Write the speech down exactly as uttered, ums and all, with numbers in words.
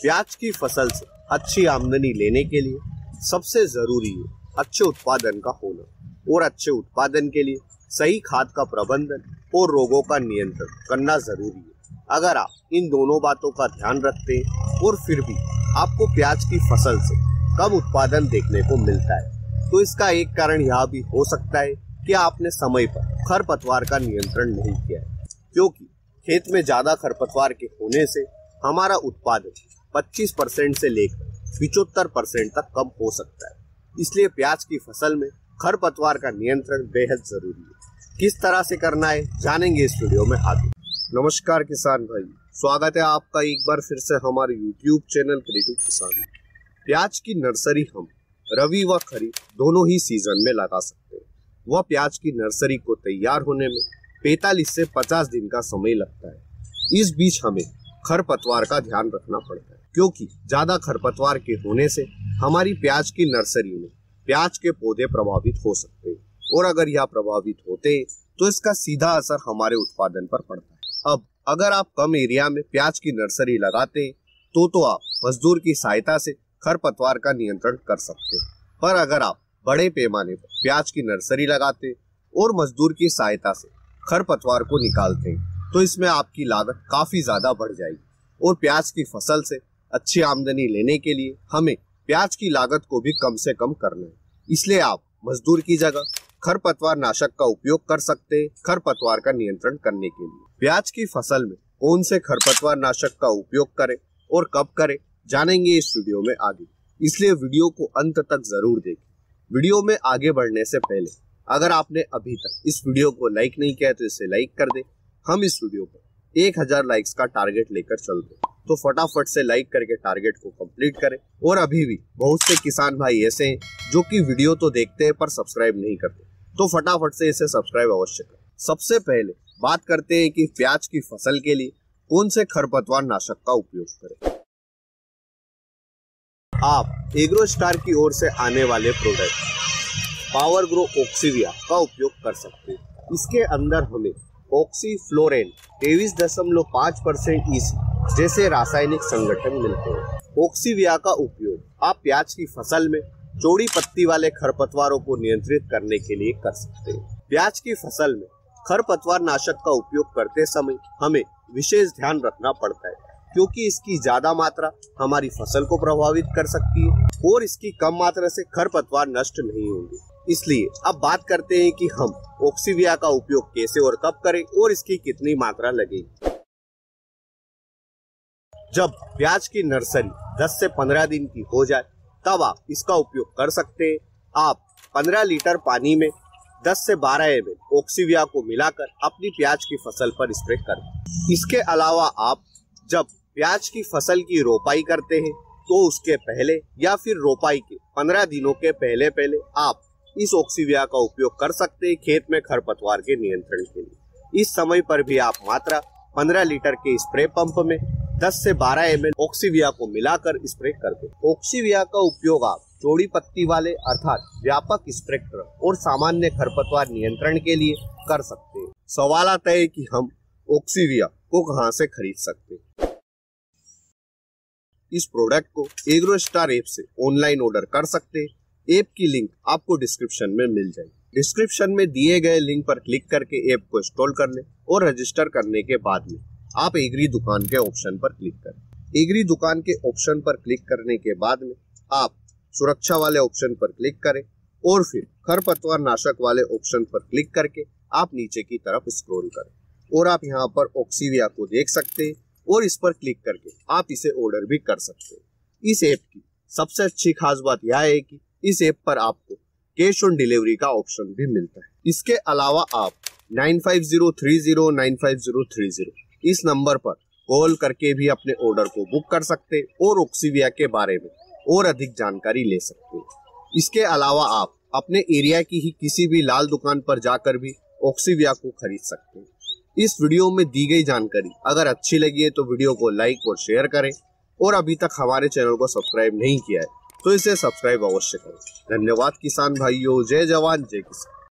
प्याज की फसल से अच्छी आमदनी लेने के लिए सबसे जरूरी है अच्छे उत्पादन का होना और अच्छे उत्पादन के लिए सही खाद का प्रबंधन और रोगों का नियंत्रण करना जरूरी है। अगर आप इन दोनों बातों का ध्यान रखते हैं और फिर भी आपको प्याज की फसल से कम उत्पादन देखने को मिलता है तो इसका एक कारण यह भी हो सकता है कि आपने समय पर खरपतवार का नियंत्रण नहीं किया है, क्योंकि खेत में ज्यादा खरपतवार के होने से हमारा उत्पादन पच्चीस परसेंट से लेकर पचहत्तर परसेंट तक कम हो सकता है। इसलिए प्याज की फसल में खरपतवार का नियंत्रण बेहद जरूरी है। किस तरह से करना है जानेंगे इस वीडियो में आगे। नमस्कार किसान भाई, स्वागत है आपका एक बार फिर से हमारे यूट्यूब चैनल क्रिएटिव किसान। प्याज की नर्सरी हम रबी व खरीफ दोनों ही सीजन में लगा सकते हैं। वह प्याज की नर्सरी को तैयार होने में पैंतालीस से पचास दिन का समय लगता है। इस बीच हमें खरपतवार का ध्यान रखना पड़ता है, क्योंकि ज्यादा खरपतवार के होने से हमारी प्याज की नर्सरी में प्याज के पौधे प्रभावित हो सकते हैं और अगर यह प्रभावित होते हैं तो इसका सीधा असर हमारे उत्पादन पर पड़ता है। अब अगर आप कम एरिया में प्याज की नर्सरी लगाते हैं तो तो आप मजदूर की सहायता से खरपतवार का नियंत्रण कर सकते हैं, पर अगर आप बड़े पैमाने पर प्याज की नर्सरी लगाते हैं और मजदूर की सहायता से खरपतवार को निकालते हैं तो इसमें आपकी लागत काफी ज्यादा बढ़ जाएगी और प्याज की फसल से अच्छी आमदनी लेने के लिए हमें प्याज की लागत को भी कम से कम करना है। इसलिए आप मजदूर की जगह खरपतवार नाशक का उपयोग कर सकते हैं खरपतवार का नियंत्रण करने के लिए। प्याज की फसल में कौन से खरपतवार नाशक का उपयोग करें और कब करें जानेंगे इस वीडियो में आगे, इसलिए वीडियो को अंत तक जरूर देखें। वीडियो में आगे बढ़ने से पहले अगर आपने अभी तक इस वीडियो को लाइक नहीं किया तो इसे लाइक कर दे। हम इस वीडियो पर एक हजार लाइक्स का टारगेट लेकर चलते हैं, तो फटाफट से लाइक करके टारगेट को कंप्लीट करें। और अभी भी बहुत से किसान भाई ऐसे हैं जो कि वीडियो तो देखते हैं पर सब्सक्राइब नहीं करते, तो फटाफट से इसे सब्सक्राइब अवश्य करें। सबसे पहले बात करते हैं कि प्याज की फसल के लिए कौन से खरपतवार नाशक का उपयोग करें। आप एग्रोस्टार की ओर से आने वाले प्रोडक्ट पावर ग्रो ऑक्सीविया का उपयोग कर सकते हैं। इसके अंदर हमें ऑक्सीफ्लोरेन तेईस दशमलव पाँच परसेंट ईसी जैसे रासायनिक संगठन मिलते हैं। ऑक्सीविया का उपयोग आप प्याज की फसल में चौड़ी पत्ती वाले खरपतवारों को नियंत्रित करने के लिए कर सकते हैं। प्याज की फसल में खरपतवार नाशक का उपयोग करते समय हमें विशेष ध्यान रखना पड़ता है, क्योंकि इसकी ज्यादा मात्रा हमारी फसल को प्रभावित कर सकती है और इसकी कम मात्रा से खरपतवार नष्ट नहीं होंगे। इसलिए अब बात करते हैं कि हम ऑक्सीविया का उपयोग कैसे और कब करें और इसकी कितनी मात्रा लगेगी। जब प्याज की नर्सरी दस से पंद्रह दिन की हो जाए तब आप इसका उपयोग कर सकते हैं। आप पंद्रह लीटर पानी में दस से बारह एम एल ऑक्सीविया को मिलाकर अपनी प्याज की फसल पर स्प्रे करें। इसके अलावा आप जब प्याज की फसल की रोपाई करते हैं तो उसके पहले या फिर रोपाई के पंद्रह दिनों के पहले पहले आप इस ऑक्सीविया का उपयोग कर सकते हैं खेत में खरपतवार के नियंत्रण के लिए। इस समय पर भी आप मात्रा पंद्रह लीटर के स्प्रे पंप में दस से बारह एम एल ऑक्सीविया को मिलाकर स्प्रे कर दें। ऑक्सीविया का उपयोग आप चौड़ी पत्ती वाले अर्थात व्यापक स्पेक्ट्रम और सामान्य खरपतवार नियंत्रण के लिए कर सकते हैं। सवाल आता है कि हम ऑक्सीविया को कहां से खरीद सकते हैं। इस प्रोडक्ट को एग्रोस्टार ऐप से ऑनलाइन ऑर्डर कर सकते हैं। ऐप की लिंक आपको डिस्क्रिप्शन में मिल जाएगी। डिस्क्रिप्शन में दिए गए लिंक पर क्लिक करके ऐप को इंस्टॉल कर लें और रजिस्टर करने के बाद में आप एग्री दुकान के ऑप्शन पर क्लिक करें। एग्री दुकान के ऑप्शन पर क्लिक करने के बाद में आप सुरक्षा वाले ऑप्शन पर क्लिक करें और फिर खरपतवार नाशक वाले ऑप्शन पर क्लिक करके आप नीचे की तरफ स्क्रॉल करें और आप यहाँ पर ऑक्सीविया को देख सकते हैं और इस पर क्लिक करके आप इसे ऑर्डर भी कर सकते हैं। इस ऐप की सबसे अच्छी खास बात यह है कि इस ऐप पर आपको कैश ऑन डिलीवरी का ऑप्शन भी मिलता है। इसके अलावा आप nine five zero three zero nine five zero three zero इस नंबर पर कॉल करके भी अपने ऑर्डर को बुक कर सकते हैं और ऑक्सीविया के बारे में और अधिक जानकारी ले सकते हैं। इसके अलावा आप अपने एरिया की ही किसी भी लाल दुकान पर जाकर भी ऑक्सीविया को खरीद सकते हैं। इस वीडियो में दी गई जानकारी अगर अच्छी लगी है तो वीडियो को लाइक और शेयर करें और अभी तक हमारे चैनल को सब्सक्राइब नहीं किया है तो इसे सब्सक्राइब अवश्य करें। धन्यवाद किसान भाइयों, जय जवान जय किसान।